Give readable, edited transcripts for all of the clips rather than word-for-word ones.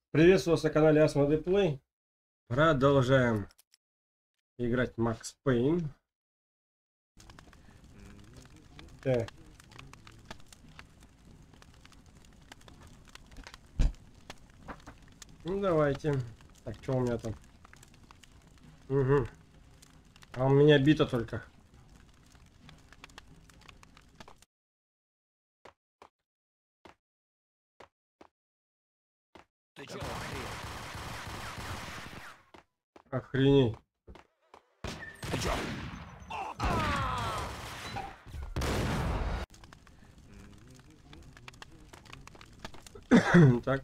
Приветствую вас на канале Asmodee Play. Продолжаем играть Max Payne. Так. Ну давайте. Так, что у меня там? Угу. А у меня бита только. Ты чё, Охренеть. Ты чё? Так.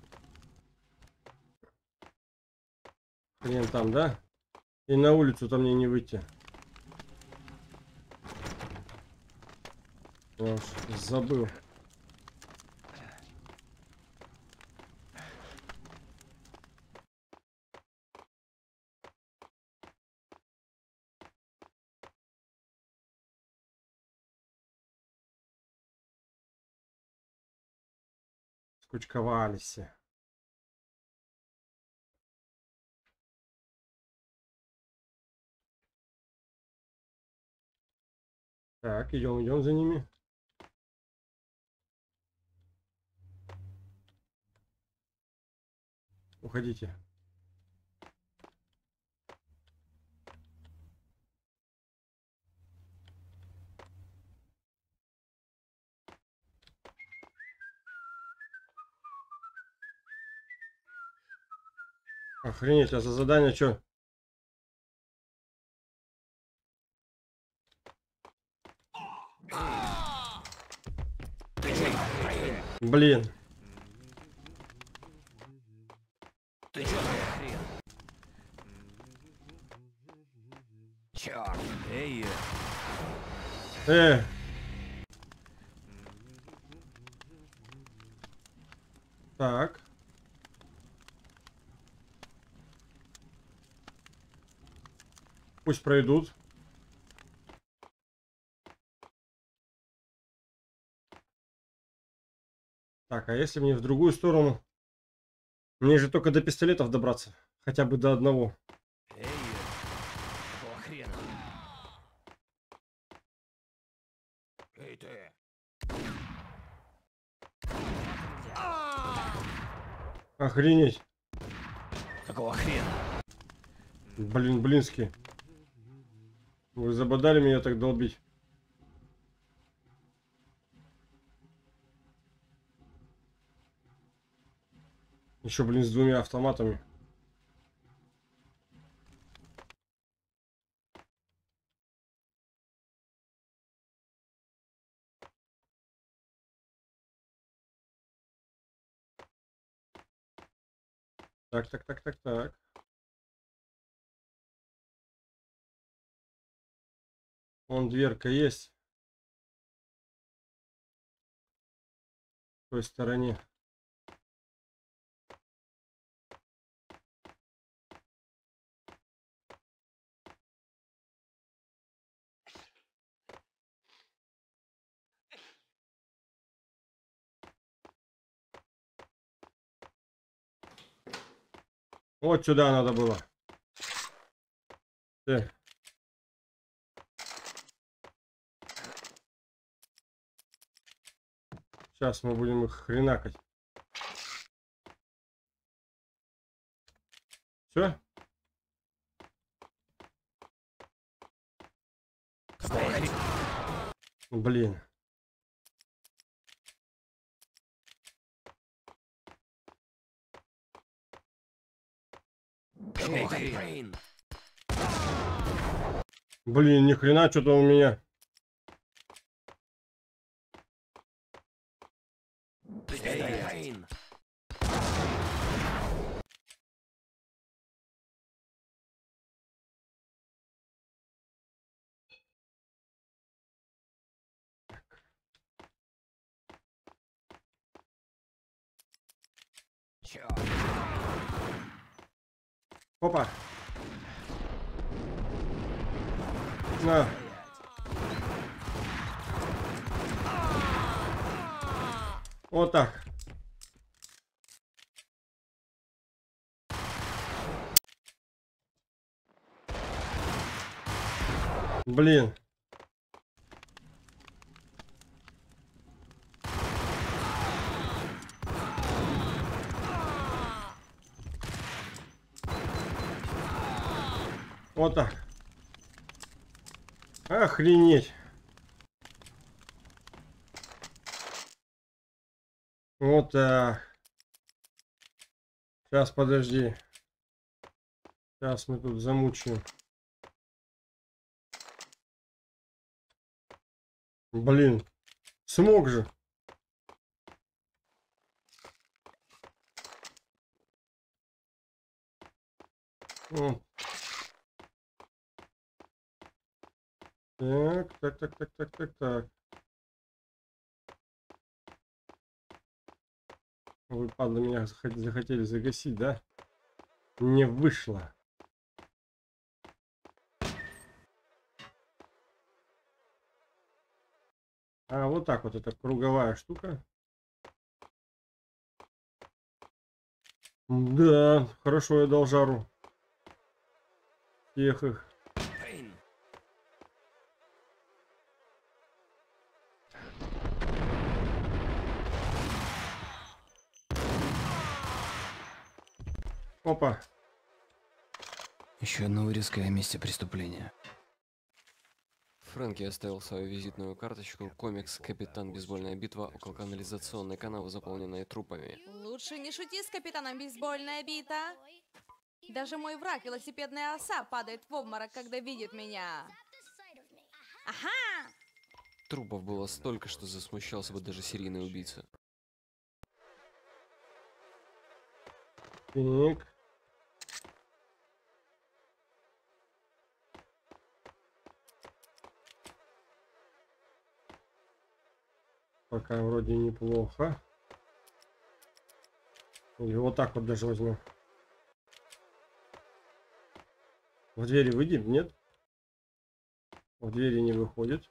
Хрен там, да? И на улицу-то мне не выйти. Я уж забыл. Скучковались. Так, идем за ними. Уходите. Охренеть, а за задание что? Ты чё? Блин. Ты чё, хрен? Чёрт. Эй. Так. Пусть пройдут. Так, а если мне в другую сторону? Мне же только до пистолетов добраться. Хотя бы до одного. Эй. Какого хрена? Эй, ты. Охренеть. Какого хрена? Блин, блинский. Вы забодали меня так долбить. Еще, блин, с двумя автоматами. Так. Вон дверка есть. В той стороне. Вот сюда надо было. Так. Сейчас мы будем их хренакать. Все? Какого хрена? Блин. Какого хрена? Блин, ни хрена что-то у меня. Ты хрен. Чёрт. Опа. На. Вот так. Блин. Вот так. Охренеть. Вот так. Сейчас, подожди. Сейчас мы тут замучаем. Блин. Смог же. О. Так. Вы, падла, меня захотели загасить, да? Не вышло. А, вот так вот, это круговая штука. Да, хорошо я дал жару. Всех их. Pain. Опа. Еще одна вырезка о месте преступления. Фрэнки оставил свою визитную карточку, комикс «Капитан. Бейсбольная битва» около канализационной канавы, заполненной трупами. Лучше не шути с капитаном бейсбольная бита. Даже мой враг, велосипедная оса, падает в обморок, когда видит меня. Ага! Трупов было столько, что засмущался бы даже серийный убийца. Так. Пока вроде неплохо. Или вот так вот даже возьму. В двери выйдем? Нет? В двери не выходит.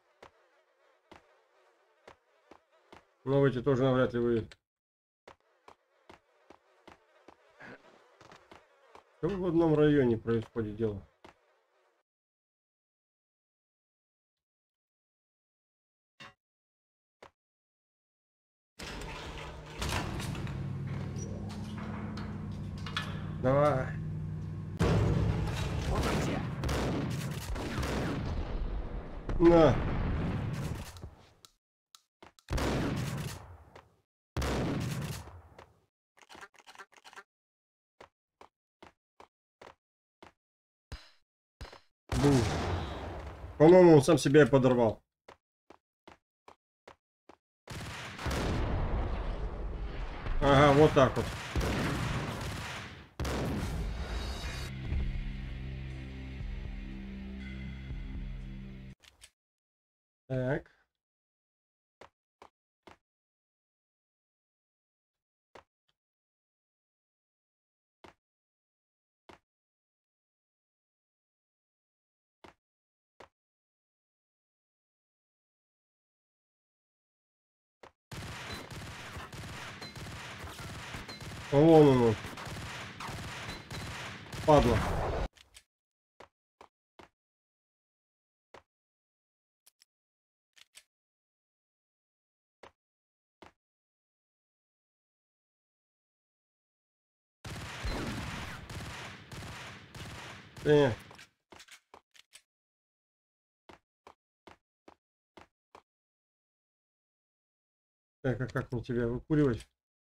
Но в эти тоже навряд ли выйдет. Что в одном районе происходит дело? Давай. Вот он где. На. Бум. По-моему, он сам себя и подорвал. Ага, вот так вот. Так. Вон он. Падла. Э. Так, а как мне тебя выкуривать?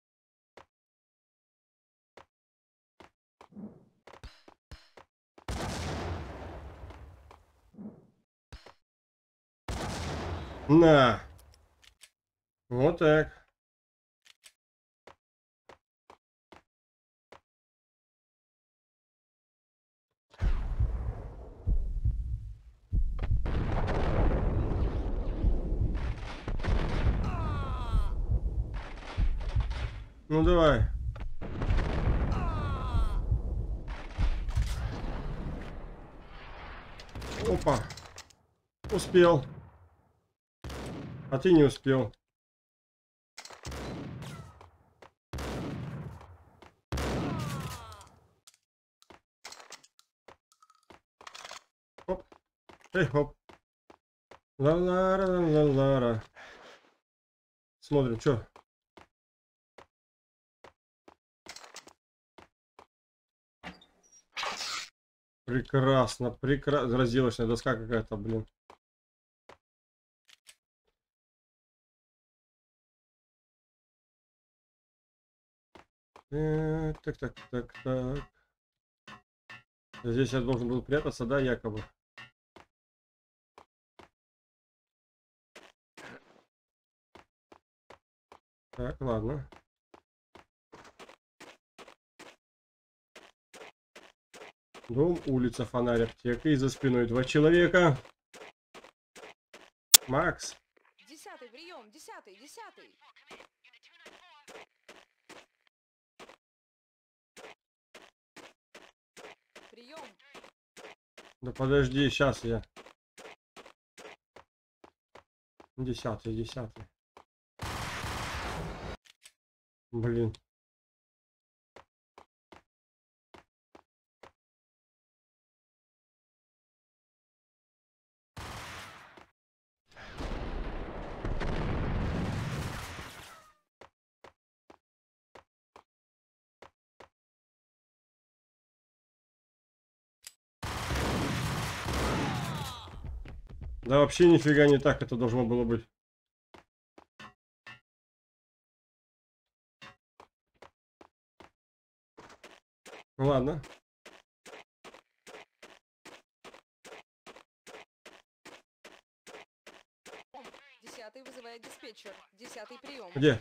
На. Вот так. Ну давай. Опа. Успел. А ты не успел. Хоп. Эй, хоп. Ла-ла-ра-ла-ла-ра. Смотрим, что. Прекрасно, прекрасно. Разделочная доска какая-то, блин. Так, так, так, так. Здесь я должен был прятаться, да, якобы. Так, ладно. Дом, улица, фонарь, аптека. И за спиной 2 человека. Макс. 10-й, прием, 10-й, 10-й. Прием. Да подожди, сейчас я. 10-й, 10-й. Блин. Да вообще нифига не так это должно было быть. Ладно. Десятый вызывает диспетчер. 10-й, прием. Где?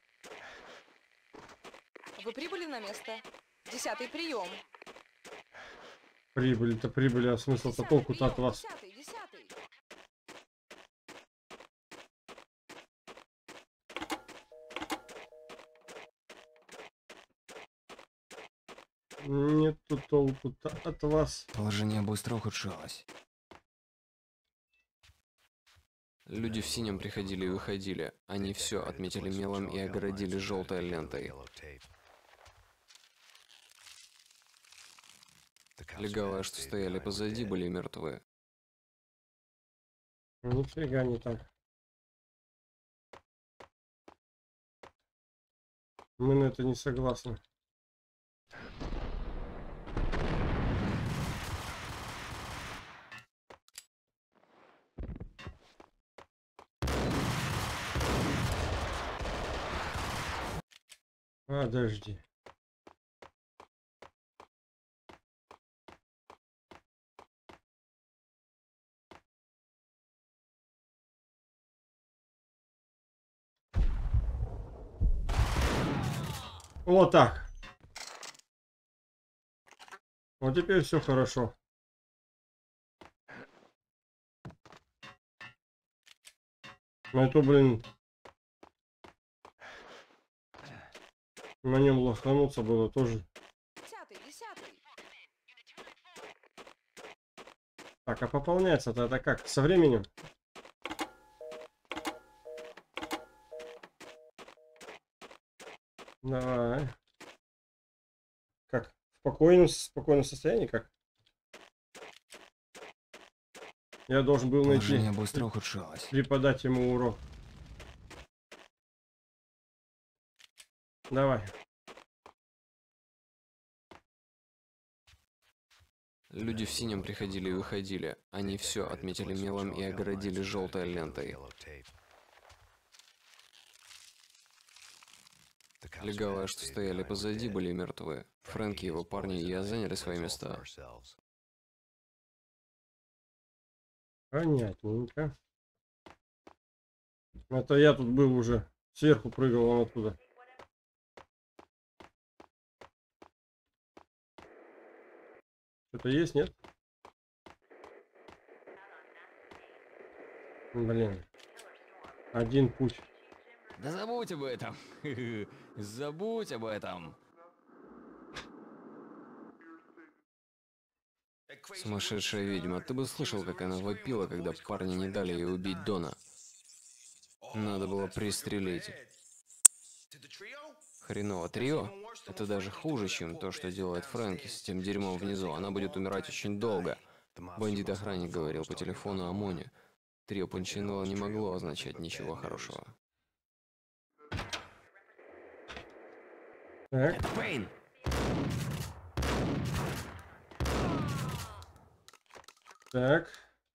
Вы прибыли на место? 10-й, прием. Прибыли-то прибыли, а смысл-то 10-й, толку-то от прием, вас. 10-й, 10-й. Нету толку-то от вас. Положение быстро ухудшалось. Люди в синем приходили и выходили. Они все отметили мелом и огородили желтой лентой. Легавые, что стояли позади, были мертвы. Нифига не так. Мы на это не согласны. Подожди. Вот так. Вот теперь все хорошо. На то, блин, на нем лохануться было тоже. 10-й, 10-й. Так, а пополняется-то это как? Со временем? Давай. Как? В спокойном состоянии как? Я должен был найти, Положение быстро ухудшалось. преподать ему урок. Давай. Люди в синем приходили и выходили. Они все отметили мелом и огородили желтой лентой. Легавые, что стояли позади, были мертвы. Фрэнки, его парни и я заняли свои места. Понятненько. Это я тут был уже. Сверху прыгал он оттуда. Что-то есть, нет? Блин. Один путь. Да забудь об этом. Забудь об этом. Сумасшедшая ведьма, ты бы слышал, как она вопила, когда парни не дали ей убить Дона. Надо было пристрелить. Хреново трио? Это даже хуже, чем то, что делает Фрэнки с тем дерьмом внизу. Она будет умирать очень долго. Бандит-охранник говорил по телефону о Моне. Трио Панчино не могло означать ничего хорошего. Так, Это Пейн! так.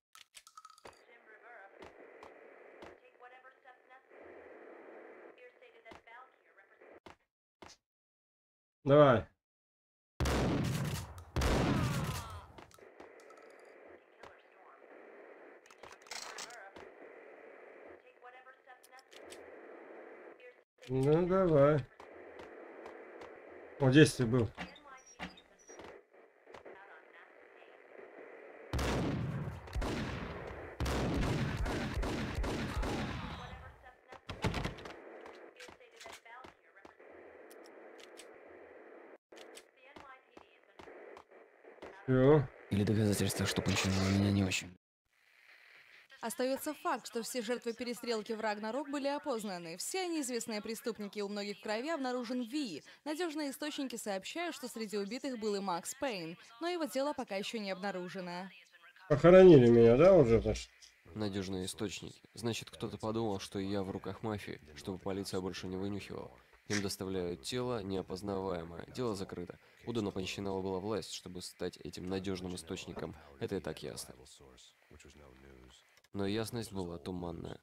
Давай. Ну, давай. О, здесь ты был. Все. Или доказательство, что Панчино меня не очень. Остается факт, что все жертвы перестрелки в Рагнарок были опознаны. Все они известные преступники, у многих в крови обнаружен Ви. Надежные источники сообщают, что среди убитых был и Макс Пейн, но его тело пока еще не обнаружено. Похоронили меня, да, уже, значит? Надежные источники. Значит, кто-то подумал, что я в руках мафии, чтобы полиция больше не вынюхивала. Им доставляют тело, неопознаваемое. Дело закрыто. У Дона Панчинала была власть, чтобы стать этим надежным источником. Это и так ясно. Но ясность была туманная.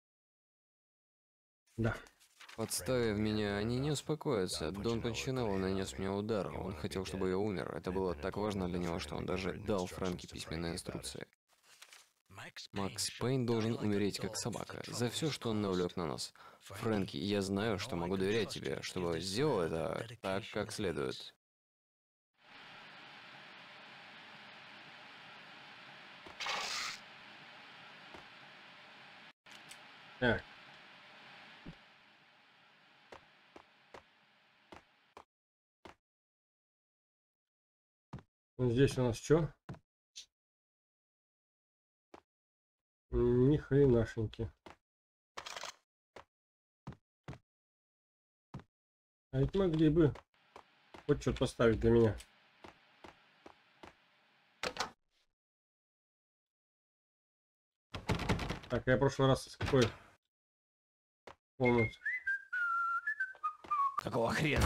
Да. Подставив меня, они не успокоятся. Дон Панчинелло нанес мне удар. Он хотел, чтобы я умер. Это было так важно для него, что он даже дал Фрэнки письменные инструкции. Макс Пейн должен умереть как собака за все, что он навлек на нас. Фрэнки, я знаю, что могу доверять тебе, чтобы сделал это так, как следует. Так. Здесь у нас что? Ни хренашеньки. А ведь могли бы хоть что-то поставить для меня. Так, я в прошлый раз с какой комнаты? Какого хрена?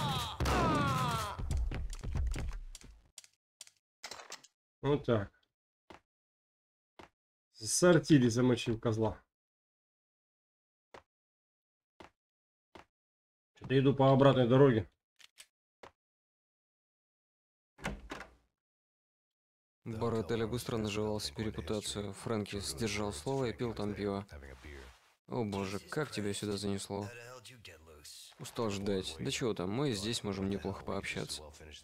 Вот так. С артили замочил козла. Что-то иду по обратной дороге. Бар отеля быстро наживал себе репутацию. Фрэнки сдержал слово и пил там пиво. О боже, как тебя сюда занесло? Устал ждать. Да чего там, мы здесь можем неплохо пообщаться.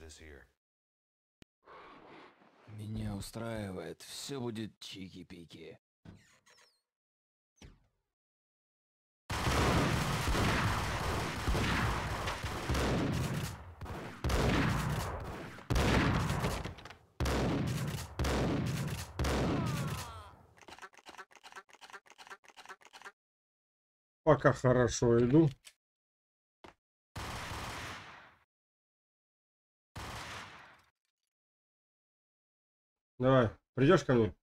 Меня устраивает. Все будет чики-пики. Пока хорошо иду. Давай, придешь ко мне?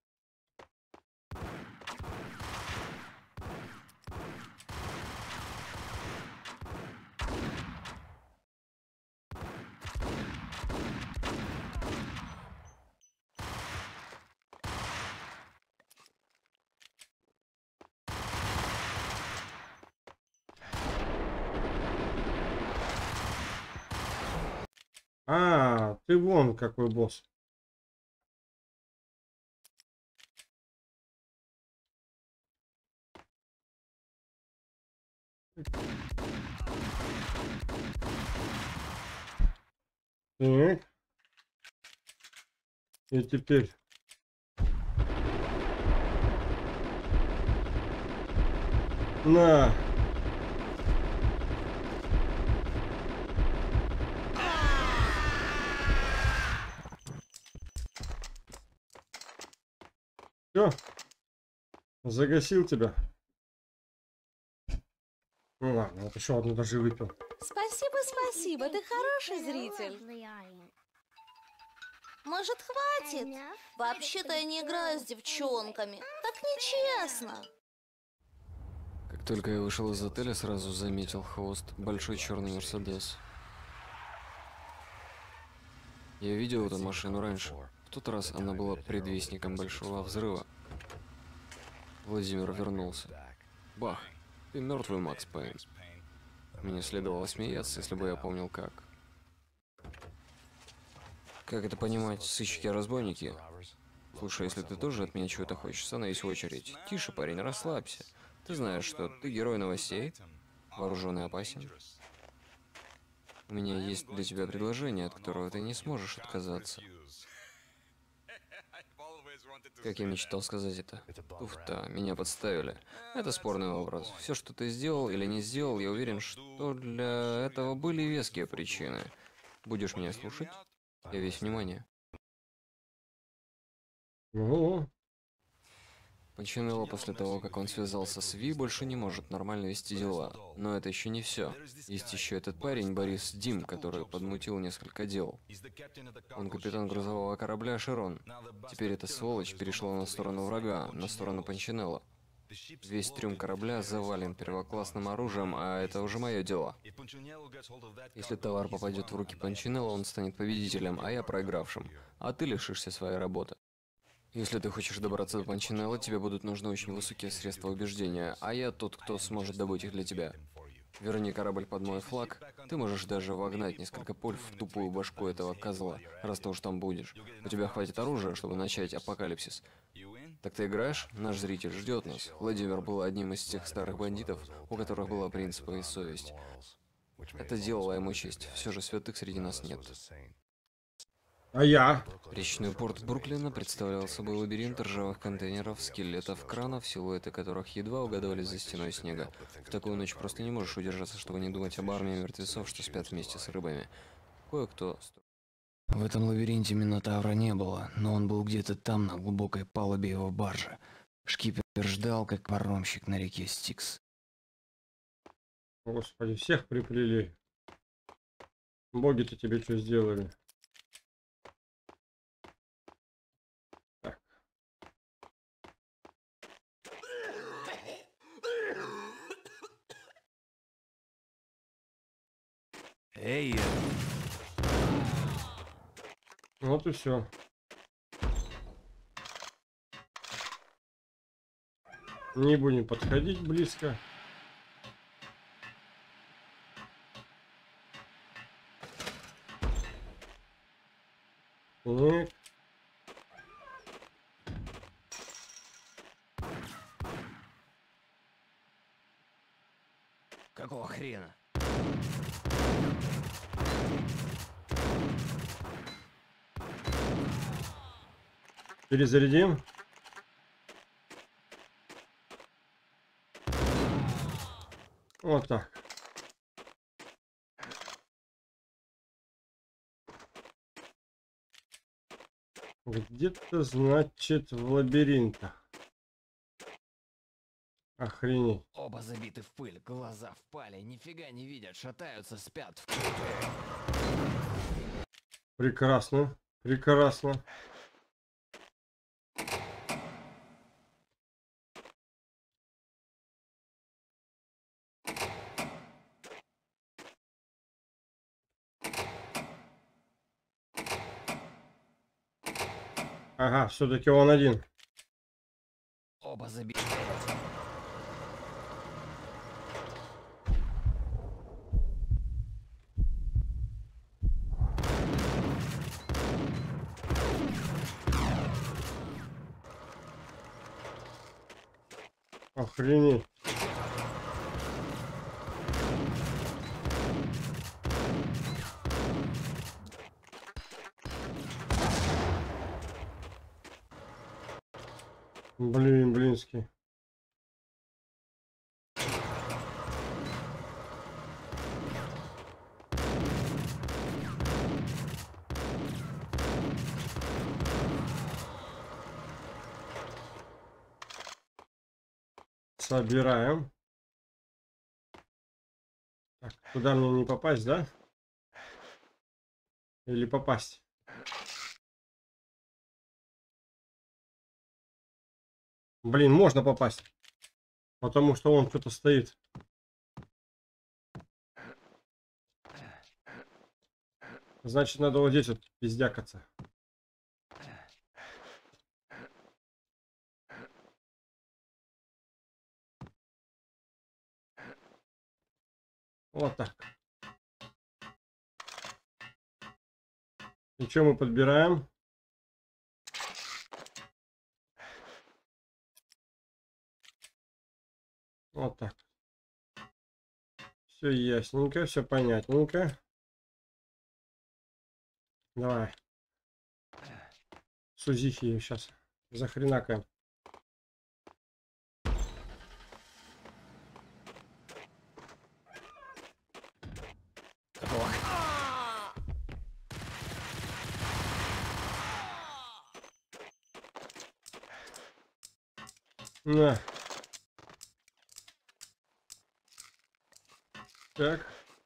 А, ты вон какой босс. Так. И теперь. На. Все. Загасил тебя. Ну ладно, вот еще одну даже выпил. Спасибо, спасибо, ты хороший зритель. Может, хватит? Вообще-то я не играю с девчонками. Так нечестно. Как только я вышел из отеля, сразу заметил хвост, большой черный Мерседес. Я видел эту машину раньше. В тот раз она была предвестником большого взрыва. Владимир вернулся. Бах! Ты мертвый, Макс Пейн. Мне следовало смеяться, если бы я помнил как. Как это понимать, сыщики-разбойники? Слушай, если ты тоже от меня чего-то хочешь, становись в очередь. Тише, парень, расслабься. Ты знаешь, что ты герой новостей, вооруженный опасен. У меня есть для тебя предложение, от которого ты не сможешь отказаться. Как я мечтал сказать это. Туфта, меня подставили. Это спорный образ. Все, что ты сделал или не сделал, я уверен, что для этого были веские причины. Будешь меня слушать? Я весь внимание. Ну, Панчинелло после того, как он связался с Ви, больше не может нормально вести дела. Но это еще не все. Есть еще этот парень, Борис Дим, который подмутил несколько дел. Он капитан грузового корабля «Широн». Теперь эта сволочь перешла на сторону врага, на сторону Панчинелло. Весь трюм корабля завален первоклассным оружием, а это уже мое дело. Если товар попадет в руки Панчинелло, он станет победителем, а я проигравшим. А ты лишишься своей работы. Если ты хочешь добраться до Панчинелло, тебе будут нужны очень высокие средства убеждения, а я тот, кто сможет добыть их для тебя. Верни корабль под мой флаг, ты можешь даже вогнать несколько пуль в тупую башку этого козла, раз ты уж там будешь. У тебя хватит оружия, чтобы начать апокалипсис. Так ты играешь? Наш зритель ждет нас. Владимир был одним из тех старых бандитов, у которых была принципы и совесть. Это делало ему честь. Все же святых среди нас нет. а я? Речной порт Бруклина представлял собой лабиринт ржавых контейнеров, скелетов, кранов, силуэты которых едва угадывались за стеной снега. В такую ночь просто не можешь удержаться, чтобы не думать об армии мертвецов, что спят вместе с рыбами. Кое-кто... В этом лабиринте Минотавра не было, но он был где-то там, на глубокой палубе его баржи. Шкипер ждал, как паромщик на реке Стикс. Господи, всех приплели. Боги-то тебе что сделали? Так. Эй, Вот и все. Не будем подходить близко. Так. какого хрена? Перезарядим. Вот так. Где-то, значит, в лабиринтах. Охренеть. Оба забиты в пыль, глаза впали, нифига не видят, шатаются, спят. Прекрасно. Прекрасно. Ага, все-таки он один. Оба забиты. Охренеть. Блин, блинский. Собираем. Так, куда мне не попасть, да? Или попасть? Блин, можно попасть. Потому что он кто-то стоит. Значит, надо вот здесь вот пиздякаться. Вот так. И что мы подбираем? Вот так. Все ясненько, все понятненько. Давай. Сузихи ее сейчас захренакаем. На. Так.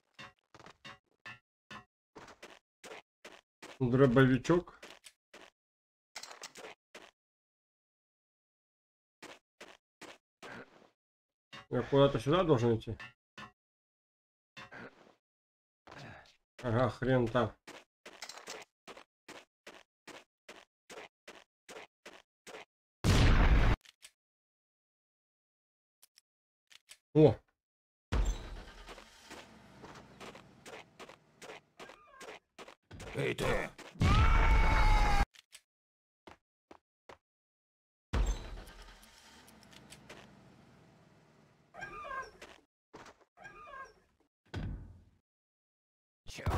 Дробовичок. Я куда-то сюда должен идти? Ага, хрен там. О! Эй, ты! Чёрт.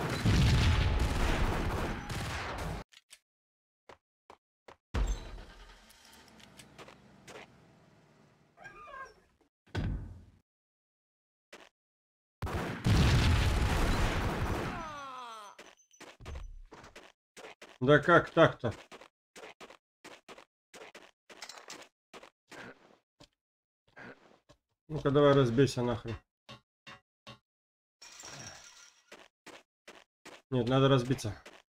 Да как так-то? Ну-ка давай разбейся нахрен. Нет, надо разбиться.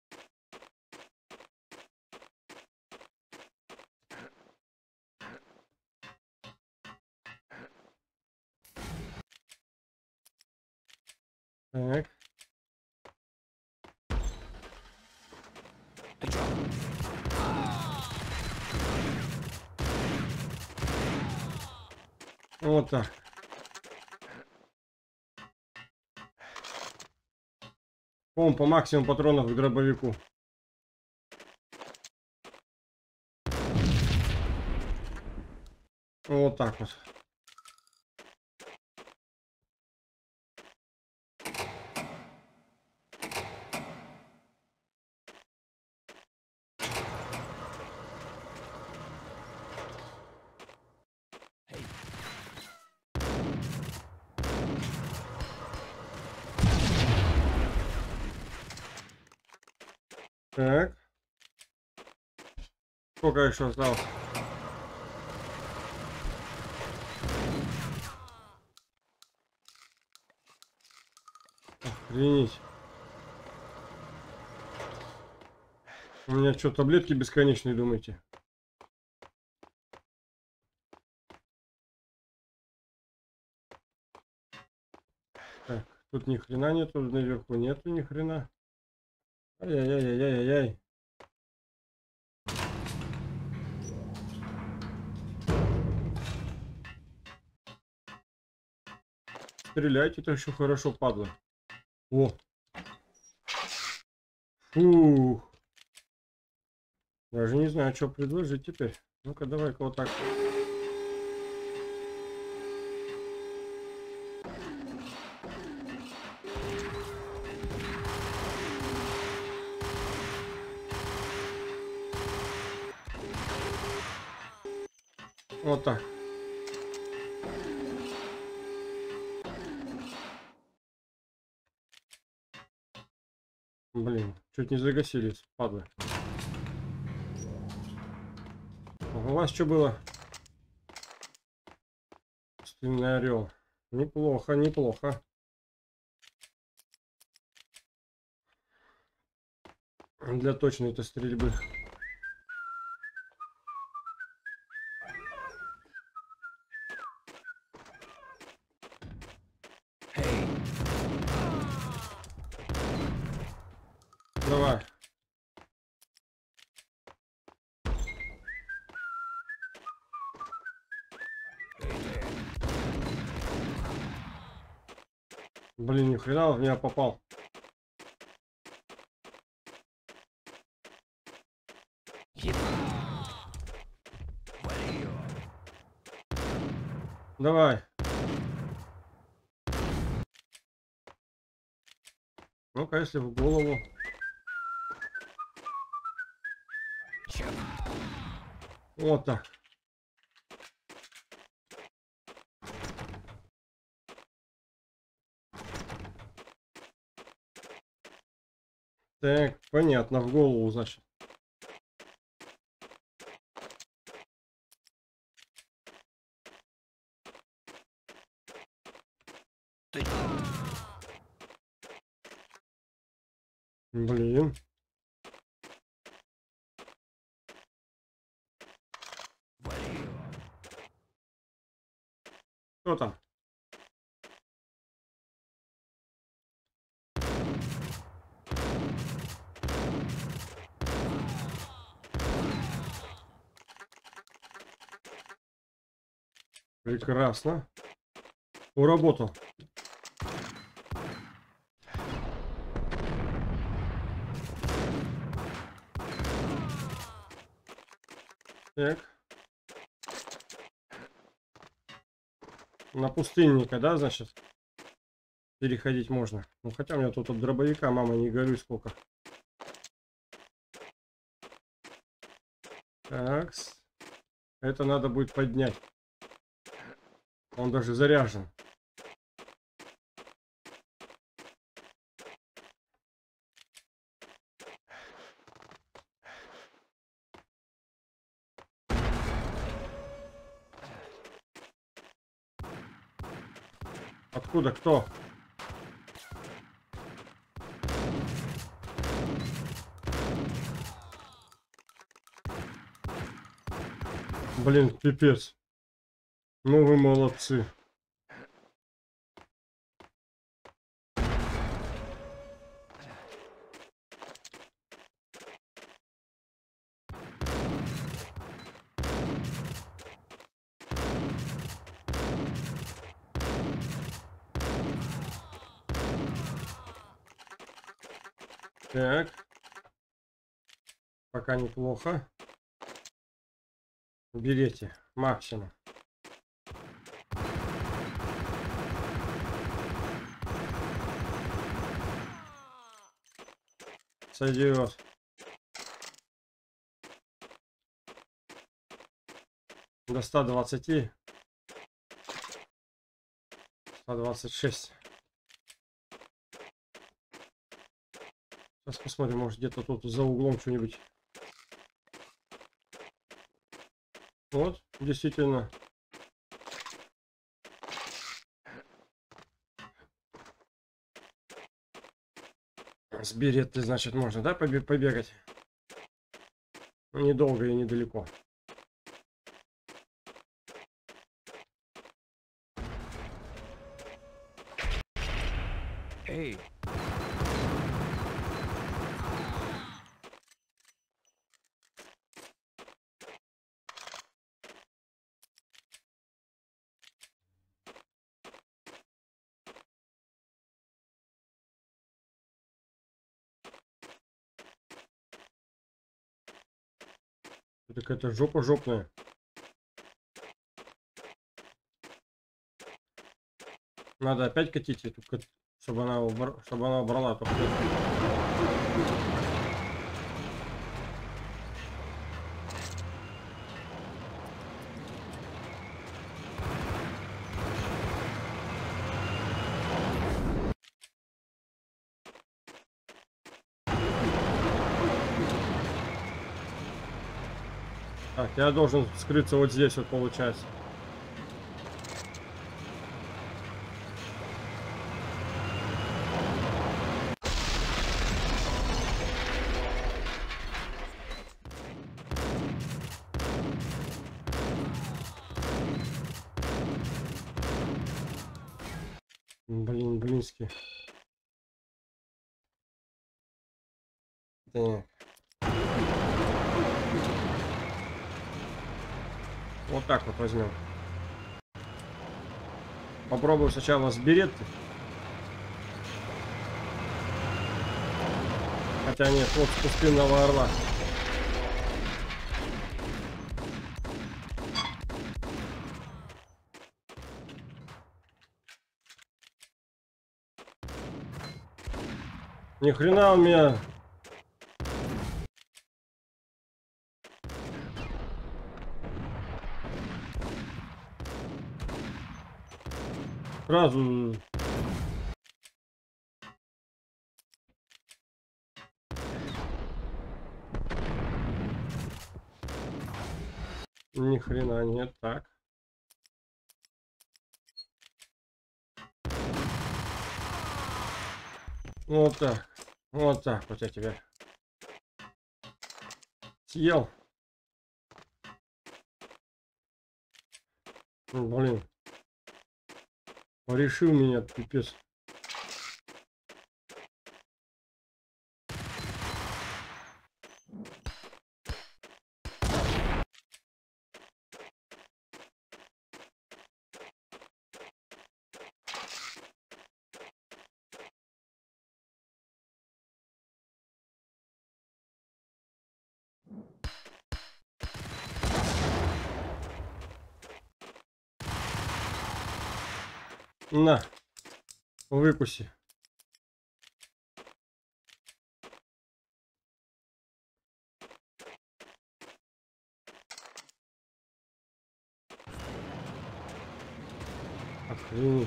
Так. Ты чё? Вот так. По максимум патронов к дробовику. Вот так вот. Так. Сколько еще осталось? Охренеть. У меня что, таблетки бесконечные, думаете? Так, тут ни хрена нету, наверху нету ни хрена. Ай-яй-яй-яй-яй-яй. Стреляйте-то еще хорошо, падла. О. Фух. Даже не знаю, что предложить теперь. Ну-ка, давай-ка вот так. Вот так. Блин, чуть не загасились, падлы. У вас что было? Пустынный орел. Неплохо, неплохо. Для точной-то стрельбы. Давай. Блин, ни хрена он в меня попал. Давай. Ну-ка, если в голову. Вот так. Так, понятно, в голову, значит. Блин. Кто там? Прекрасно. Уработал. Так. На пустынника, да, значит? Переходить можно. Ну, хотя у меня тут от дробовика, мама, не горюй сколько. Так. Это надо будет поднять. Он даже заряжен. Откуда? Кто? Блин, пипец. Ну вы молодцы. Так. Пока неплохо. Берите максимум. Сойдет. До 120. 126. Сейчас посмотрим, может где-то тут за углом что-нибудь. Вот, действительно. С береты, значит, можно, да, побегать? Ну, недолго и недалеко. Эй! Это какая-то жопа жопная. Надо опять катить эту, чтобы она убрала. Так, я должен скрыться вот здесь, вот получается. Блин, блински. Так. Вот так вот возьмем. Попробую сначала с беретты. Хотя нет, вот с пустынного орла. Ни хрена он меня. Сразу. Ни хрена нет, так. Вот так. Вот так вот я тебя съел. Ну, блин. Решил меня, пипец. На, выкуси. Охренеть.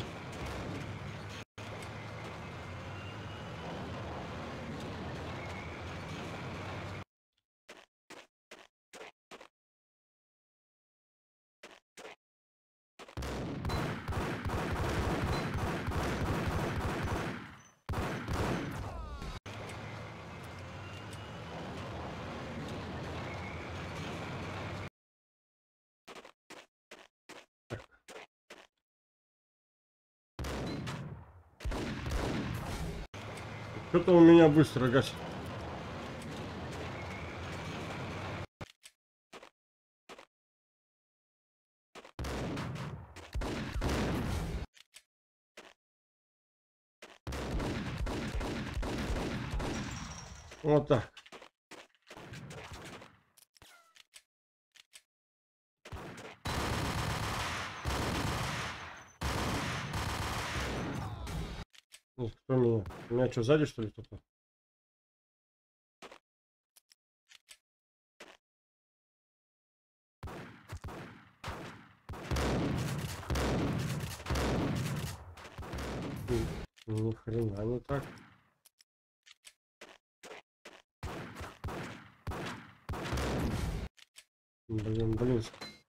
Что-то у меня быстро гасит. Вот так. Ну, кто меня? У меня что, сзади, что ли, кто-то? Ни хрена не так. Блин.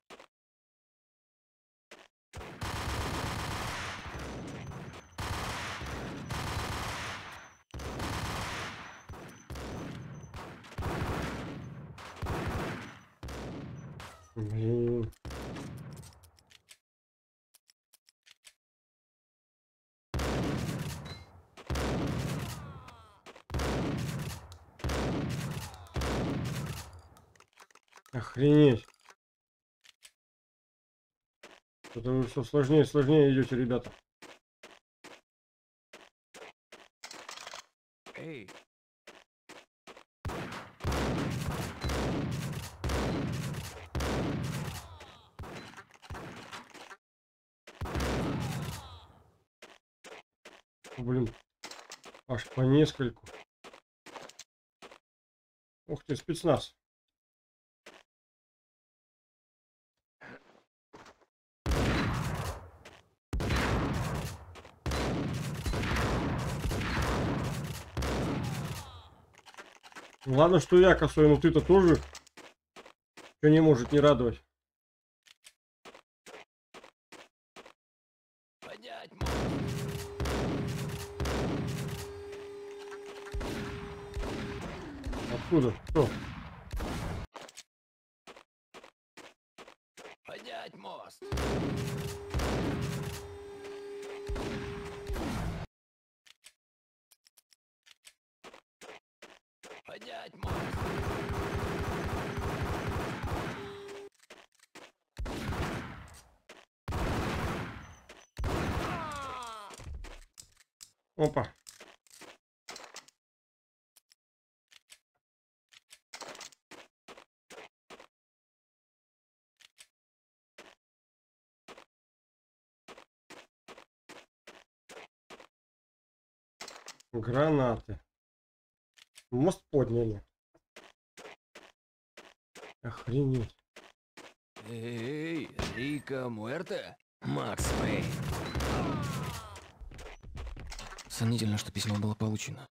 Блин. Охренеть. Это вы все сложнее и сложнее идете, ребята. Эй, Блин. Аж по нескольку. Ух ты, спецназ. Ладно, что я косой, но ты-то тоже что не может не радовать. Поднять Откуда? Кто? Поднять мост. Поднять Опа. Гранаты. Мост подняли. Охренеть. Эй, Рика Муэрте? Макс Пейн. Сомнительно, что письмо было получено.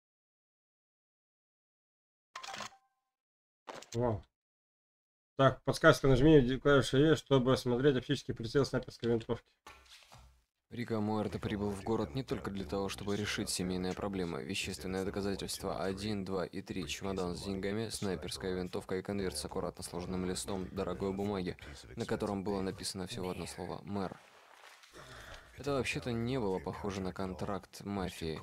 Вау. Так, подсказка, нажми клавишу E, чтобы осмотреть оптический прицел снайперской винтовки. Рика Муэрте прибыл в город не только для того, чтобы решить семейные проблемы. Вещественное доказательство 1, 2 и 3, чемодан с деньгами, снайперская винтовка и конверт с аккуратно сложенным листом дорогой бумаги, на котором было написано всего одно слово «Мэр». Это вообще-то не было похоже на контракт мафии.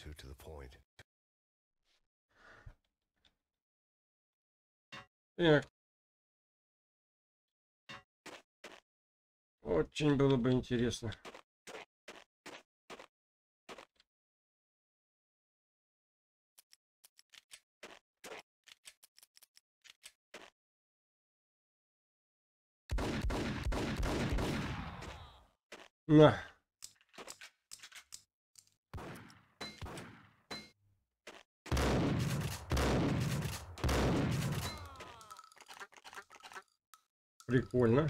Так. Очень было бы интересно. На. Прикольно.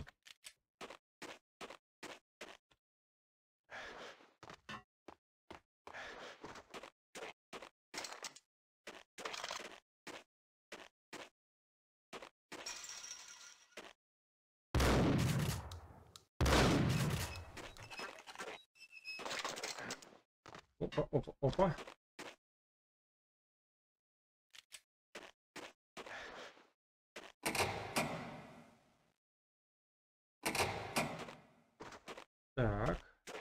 Опа, опа, опа. Так.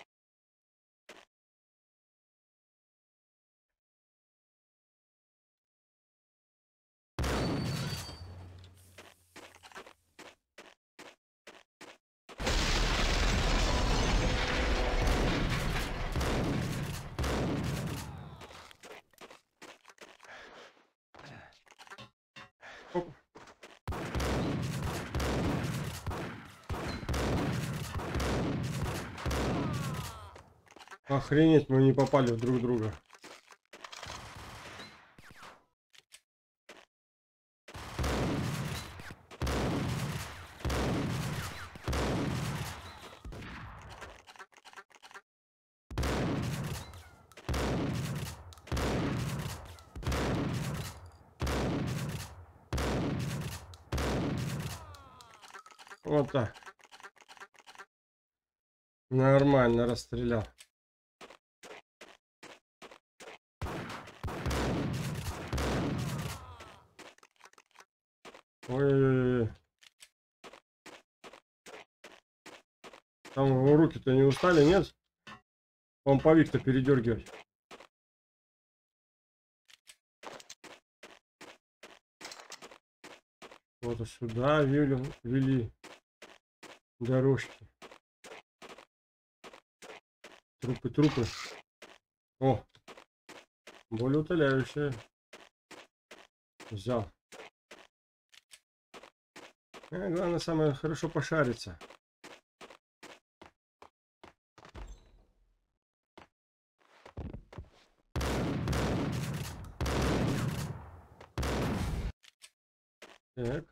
Оп. Охренеть, мы не попали в друг друга. Вот так. Нормально расстрелял. Ой-ой-ой. Там руки-то не устали, нет? Помповик-то передергивать. Вот сюда вели дорожки. Трупы. О, более утоляющее. Взял. Главное, самое хорошо пошариться. Так.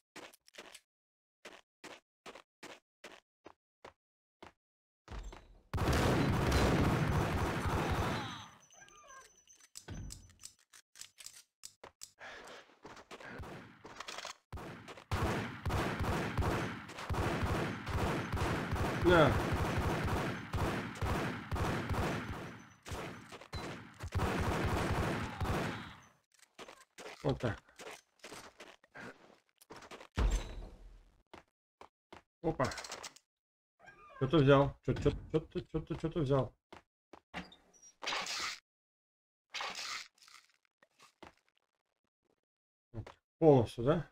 На. Вот так. Опа. Что-то взял. Что-то взял. Полностью, да?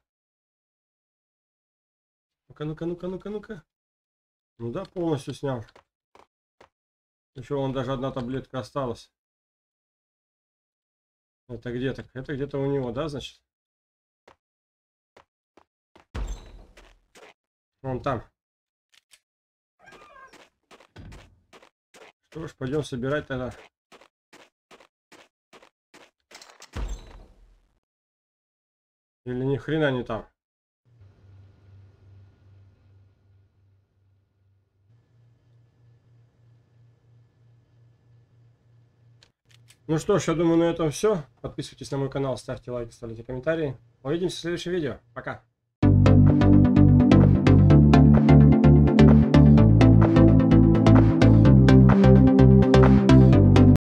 Ну-ка. Ну да, полностью снял. Еще вон даже одна таблетка осталась. Это где-то? Это где-то у него, да, значит? Вон там. Что ж, пойдем собирать тогда. Или ни хрена не там. Ну что ж, я думаю, на этом все. Подписывайтесь на мой канал, ставьте лайки, ставьте комментарии. Увидимся в следующем видео. Пока.